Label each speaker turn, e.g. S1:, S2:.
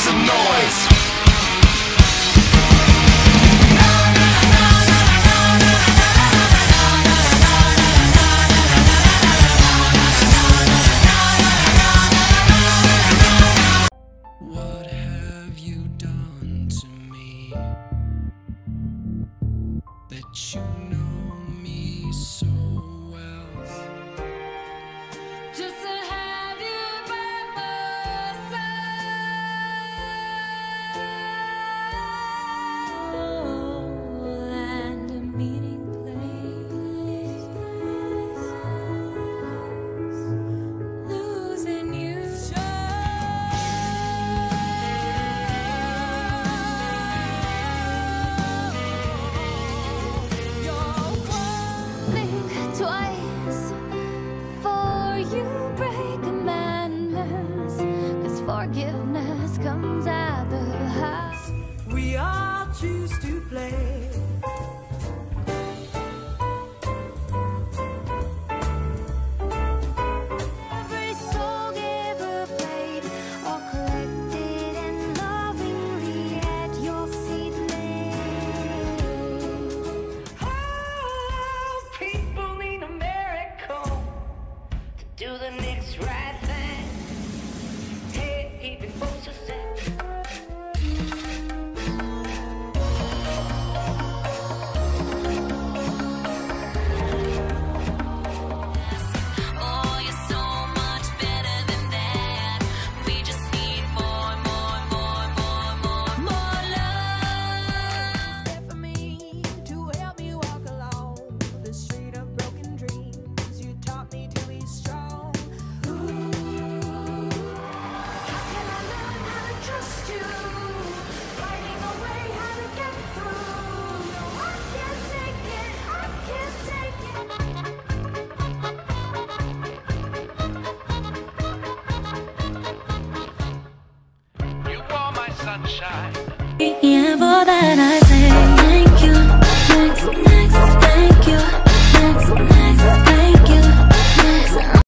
S1: some noise.
S2: What have you done to me that you know me so well? Just to have you by my side and a meeting place, losing you.
S3: Twice for you break commandments, 'cause forgiveness comes at the house.
S4: We all choose to play.
S3: Every song ever played or collected and lovingly at your feet laid.
S4: People need a miracle to do the next right thing. Hey, even Moses said.
S3: Oh, you're so much better than that. We just need more love.
S4: For me to help me walk along the street of broken dreams, you taught me to be strong.
S3: How can I learn how to trust you? Finding a way how to get through. No, I can't take it. I can't take it.
S1: You are my sunshine.
S3: Yeah, for that I say.